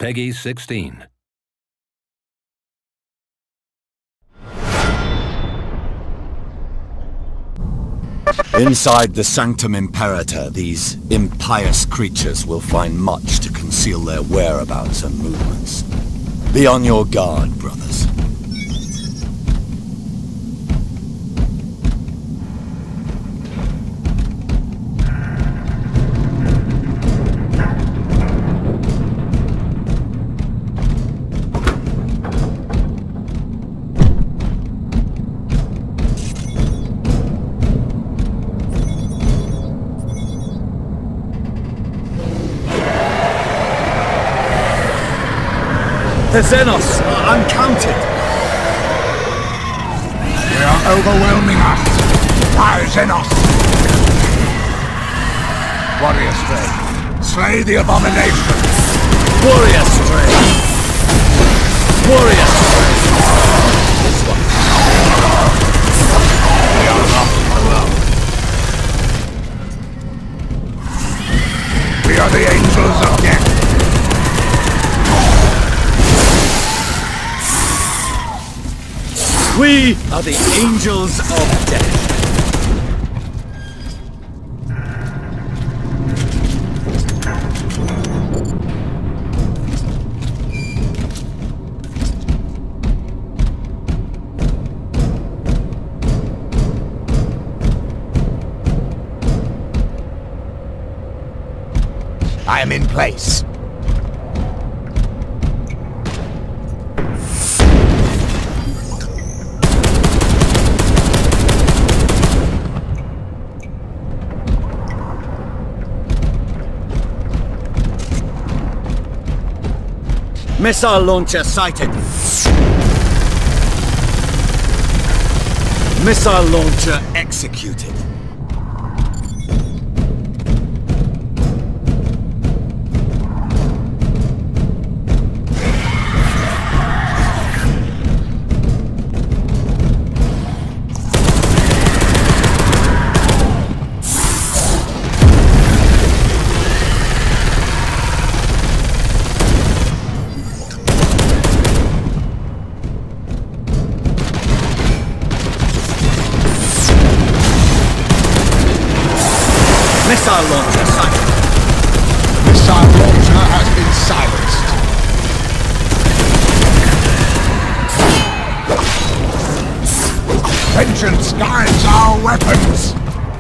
Peggy 16. Inside the Sanctum Imperator, these impious creatures will find much to conceal their whereabouts and movements. Be on your guard, brothers. The xenos are uncounted! They are overwhelming us! Fire xenos! Warrior Stray, slay the abomination! Warrior Stray! Warrior Stray! This one. We are not alone. We are the angels of death! We are the angels of death. I am in place. Missile launcher sighted. Missile launcher executed. Missile launcher sighted. Missile launcher has been silenced. Vengeance guides our weapons.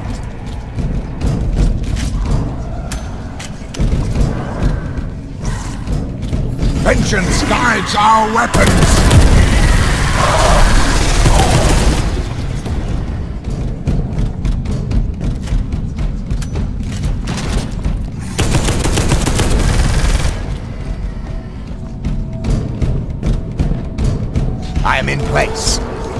Vengeance guides our weapons. I am in place.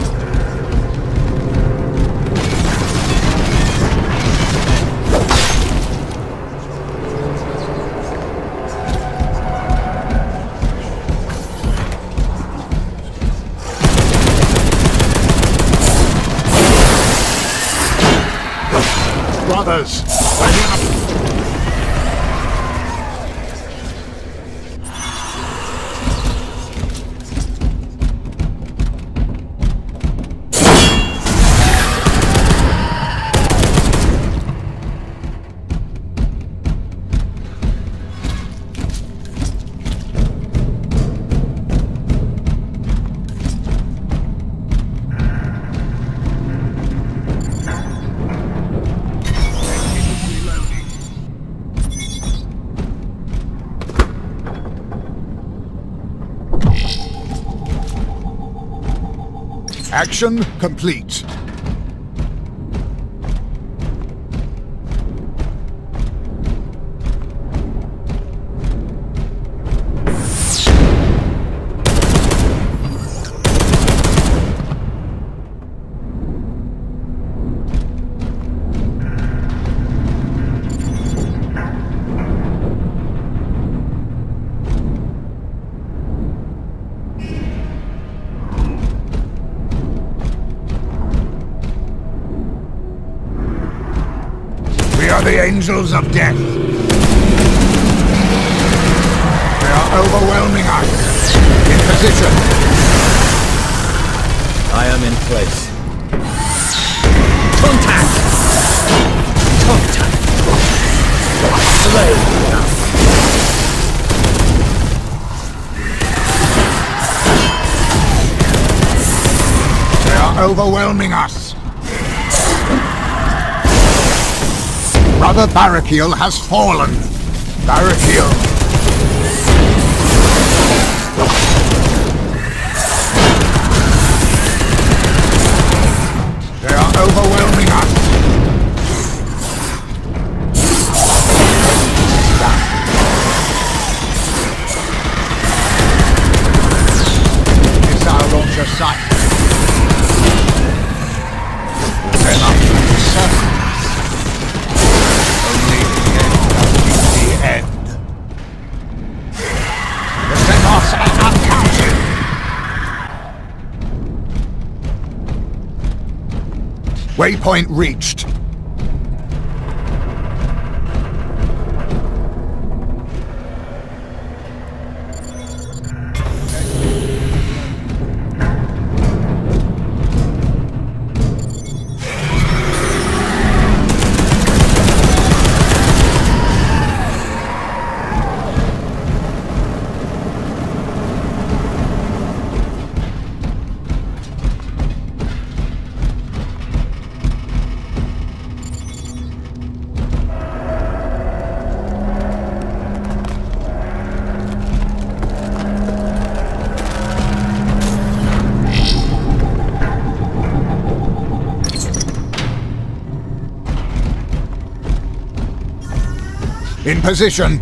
Brothers, ready up. Action complete. The angels of death. They are are overwhelming us. In position. I am in place. Contact! Contact! Slay! They are overwhelming us. Brother Barakiel has fallen. Barakiel. They are overwhelming us. Missile launcher sight. They're not certain. Only the end has been the end. The xenos are uncounted. Waypoint reached. In position.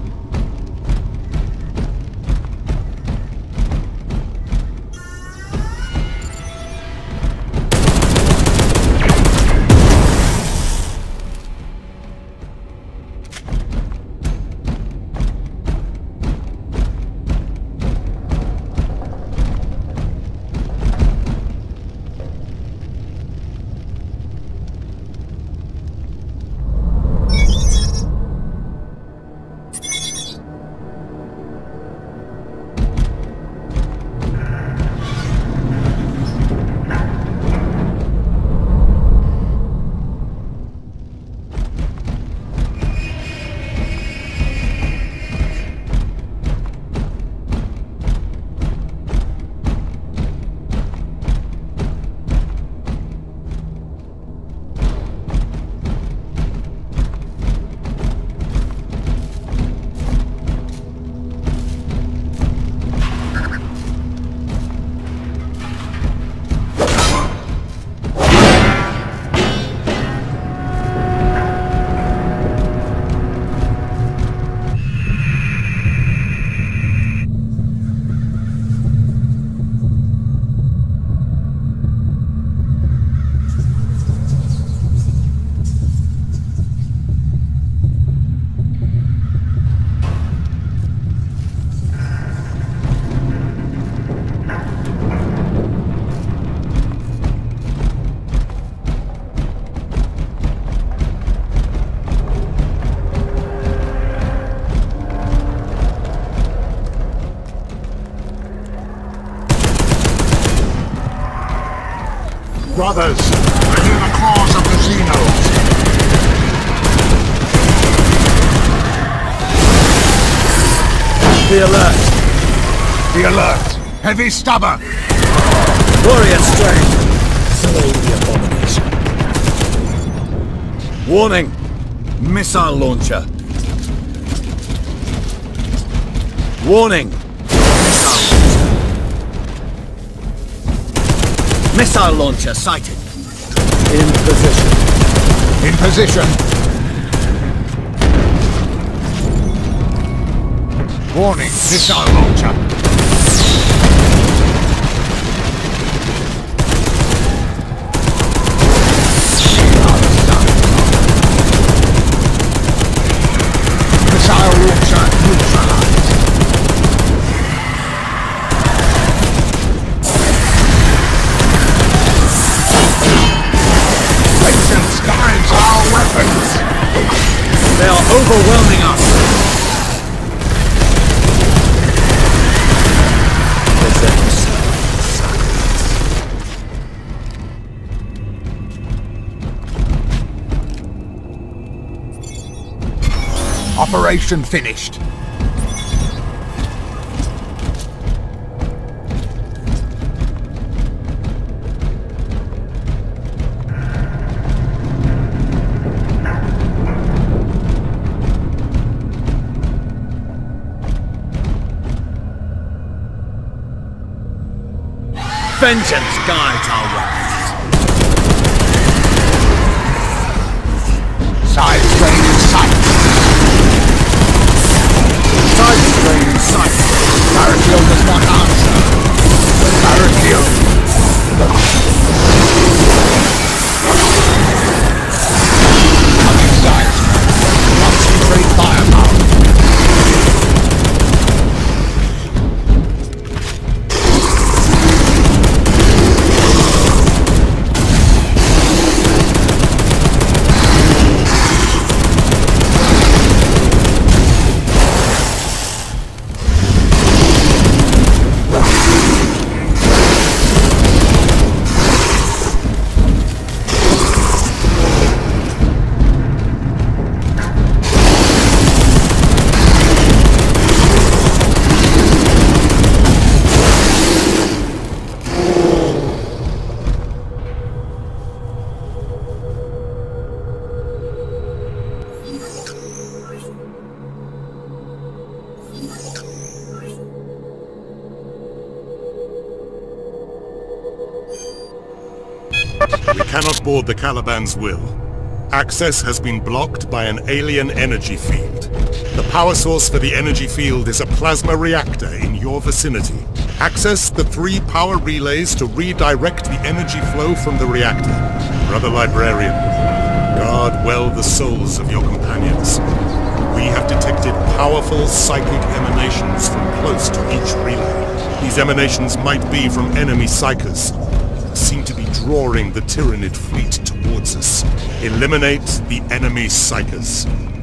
Brothers, I hear the cause of the xenos. Be alert. Be alert. Heavy stubber. Warrior strength. Slay the abomination. Warning. Missile launcher. Warning. Missile launcher sighted. In position. In position. Warning, missile launcher. Missile launcher neutralized. Guides our weapons! They are overwhelming us! Operation finished. Vengeance guides our weapons. Side strain in sight. Side strain in sight. Barricade does not answer. Barricade. Coming side strain. Concentrate firepower. We cannot board the Caliban's will. Access has been blocked by an alien energy field. The power source for the energy field is a plasma reactor in your vicinity. Access the 3 power relays to redirect the energy flow from the reactor. Brother Librarian, guard well the souls of your companions. We have detected powerful psychic emanations from close to each relay. These emanations might be from enemy Psykers. Seem to be drawing the Tyranid fleet towards us. Eliminate the enemy Psykers.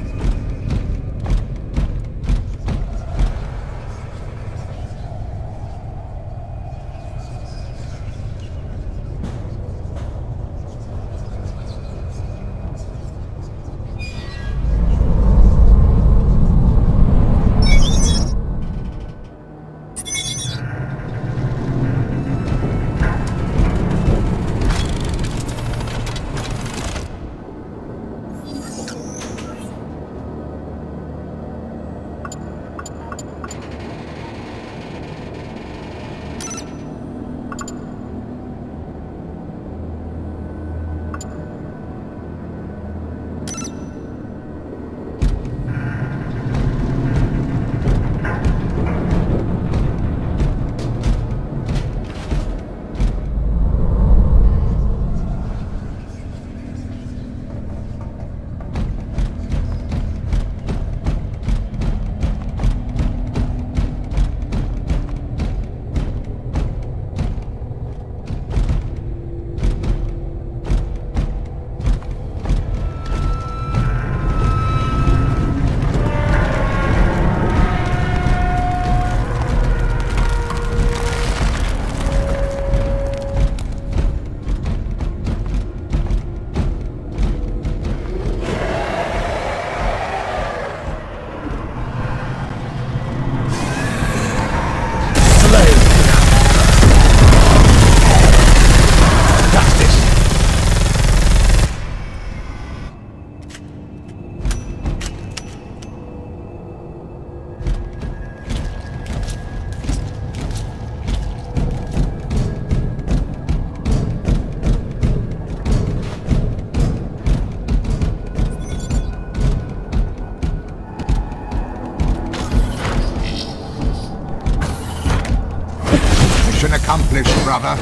Accomplished, brother.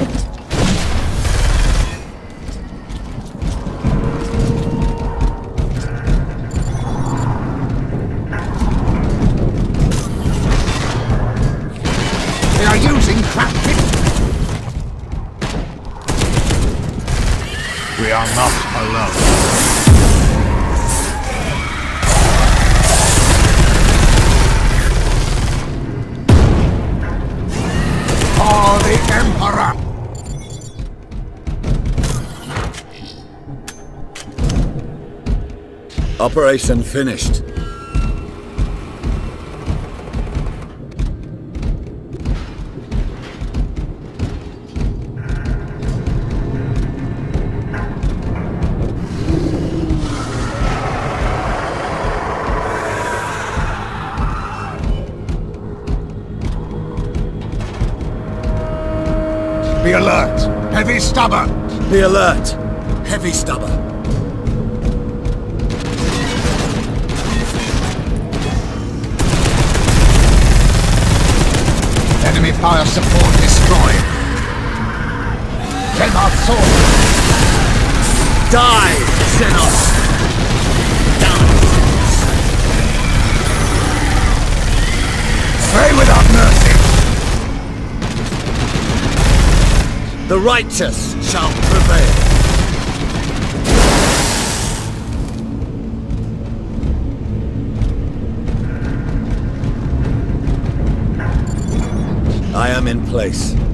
They are using crafting. We are not alone. For the Emperor! Operation finished. Be alert! Heavy stubber! Be alert! Heavy stubber! Enemy power support destroyed. Gav Thorpe! Die, xenos! Slay without mercy! The righteous shall prevail. I am in place.